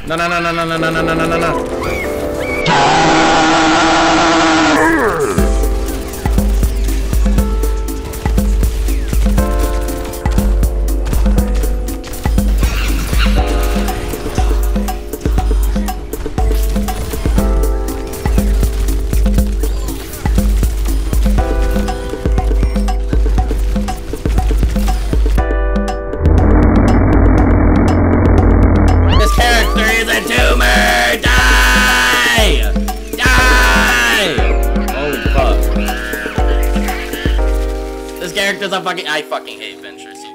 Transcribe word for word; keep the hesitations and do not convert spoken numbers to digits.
No, no, no, no, no, no, no, no, no, no, no. Characters I fucking I fucking hate Ventures.